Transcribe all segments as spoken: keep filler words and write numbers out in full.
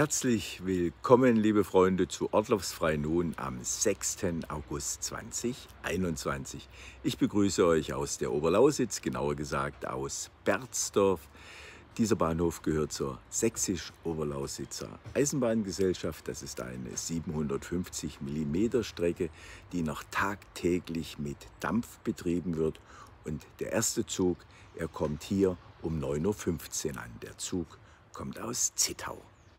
Herzlich willkommen, liebe Freunde, zu Ortlovsfrei nun am sechsten August zweitausendeinundzwanzig. Ich begrüße euch aus der Oberlausitz, genauer gesagt aus Berzdorf. Dieser Bahnhof gehört zur Sächsisch-Oberlausitzer Eisenbahngesellschaft. Das ist eine siebenhundertfünfzig Millimeter Strecke, die noch tagtäglich mit Dampf betrieben wird. Und der erste Zug, er kommt hier um neun Uhr fünfzehn an. Der Zug kommt aus Zittau.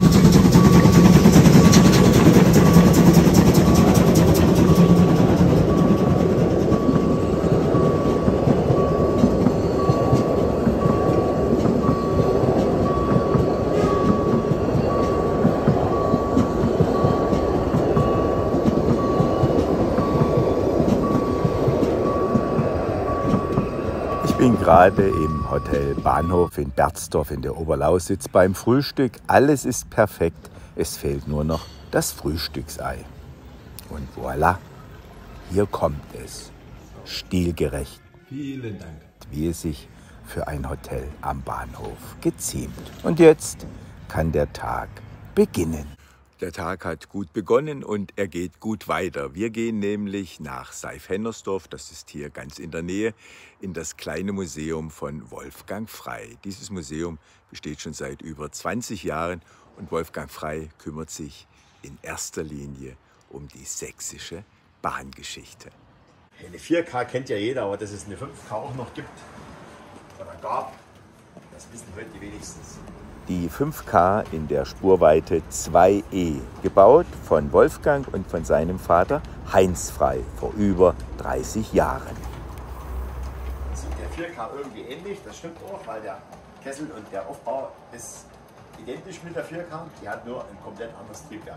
Ich bin gerade im Hotel Bahnhof in Berzdorf in der Oberlausitz beim Frühstück. Alles ist perfekt, es fehlt nur noch das Frühstücksei. Und voilà, hier kommt es. Stilgerecht. Vielen Dank. Wie es sich für ein Hotel am Bahnhof geziemt. Und jetzt kann der Tag beginnen. Der Tag hat gut begonnen und er geht gut weiter. Wir gehen nämlich nach Seif-Hennersdorf, das ist hier ganz in der Nähe, in das kleine Museum von Wolfgang Frey. Dieses Museum besteht schon seit über zwanzig Jahren und Wolfgang Frey kümmert sich in erster Linie um die sächsische Bahngeschichte. Eine vier K kennt ja jeder, aber dass es eine fünf K auch noch gibt oder gab, das wissen heute die wenigstens. Die fünf K in der Spurweite zwei E, gebaut von Wolfgang und von seinem Vater Heinz Frey vor über dreißig Jahren. Sieht der vier K irgendwie ähnlich, das stimmt auch, weil der Kessel und der Aufbau ist identisch mit der vier K, die hat nur ein komplett anderes Triebwerk.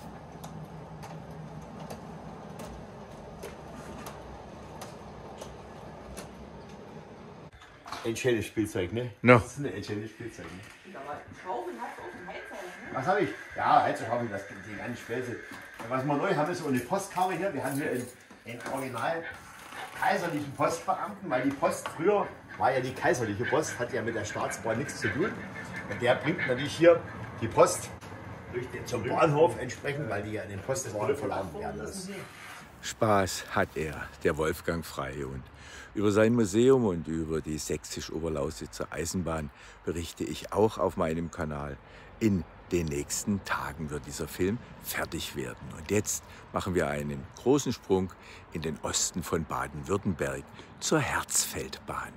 Ein schönes Spielzeug, ne? No. Das ist ein schönes Spielzeug, ne? Schaufeln hast du auf dem Heizung, ne? Was habe ich? Ja, Heizungsschaufeln, das sind die ganz Späße. Was wir neu haben, ist so eine Postkarre hier. Wir haben hier einen, einen original kaiserlichen Postbeamten, weil die Post früher war ja die kaiserliche Post, hat ja mit der Staatsbahn nichts zu tun. Und der bringt natürlich hier die Post durch den, zum Bahnhof entsprechend, weil die ja in den Postbahn verladen werden muss. Spaß hat er, der Wolfgang Frey. Und über sein Museum und über die Sächsisch-Oberlausitzer Eisenbahn berichte ich auch auf meinem Kanal. In den nächsten Tagen wird dieser Film fertig werden. Und jetzt machen wir einen großen Sprung in den Osten von Baden-Württemberg zur Herzfeldbahn.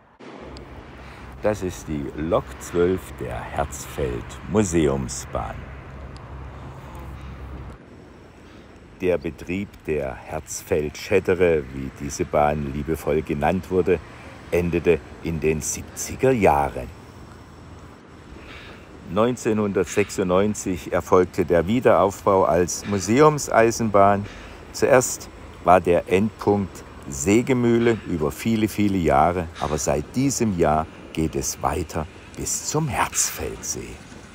Das ist die Lok zwölf der Herzfeld Museumsbahn. Der Betrieb der Herzfeld-Schädtere, wie diese Bahn liebevoll genannt wurde, endete in den siebziger Jahren. neunzehnhundertsechsundneunzig erfolgte der Wiederaufbau als Museumseisenbahn. Zuerst war der Endpunkt Sägemühle über viele, viele Jahre, aber seit diesem Jahr geht es weiter bis zum Herzfeldsee.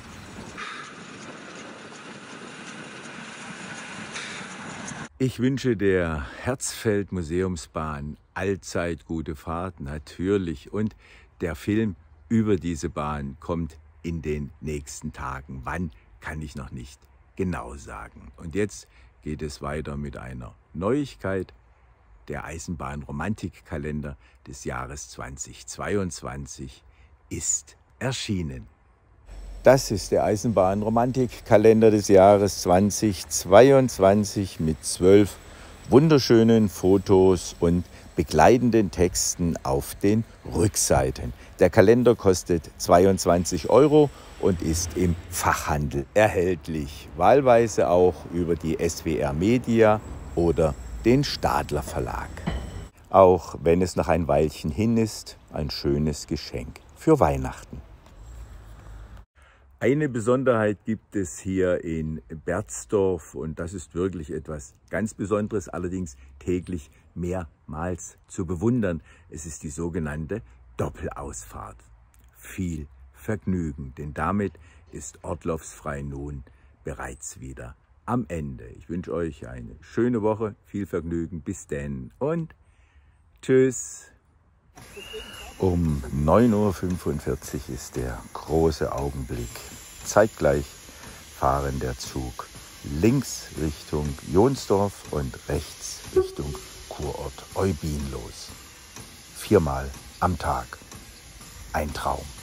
Ich wünsche der Herzfeld Museumsbahn allzeit gute Fahrt, natürlich. Und der Film über diese Bahn kommt in den nächsten Tagen. Wann, kann ich noch nicht genau sagen. Und jetzt geht es weiter mit einer Neuigkeit. Der Eisenbahn-Romantikkalender des Jahres zweitausendzweiundzwanzig ist erschienen. Das ist der Eisenbahn-Romantikkalender des Jahres zweitausendzweiundzwanzig mit zwölf wunderschönen Fotos und begleitenden Texten auf den Rückseiten. Der Kalender kostet zweiundzwanzig Euro und ist im Fachhandel erhältlich. Wahlweise auch über die S W R Media oder den Stadler Verlag. Auch wenn es noch ein Weilchen hin ist, ein schönes Geschenk für Weihnachten. Eine Besonderheit gibt es hier in Berzdorf und das ist wirklich etwas ganz Besonderes, allerdings täglich mehrmals zu bewundern. Es ist die sogenannte Doppelausfahrt. Viel Vergnügen, denn damit ist Ortlovsfrei nun bereits wieder am Ende. Ich wünsche euch eine schöne Woche, viel Vergnügen, bis denn und tschüss. Um neun Uhr fünfundvierzig ist der große Augenblick. Zeitgleich fahren der Zug links Richtung Jonsdorf und rechts Richtung Kurort Eubin los. Viermal am Tag. Ein Traum.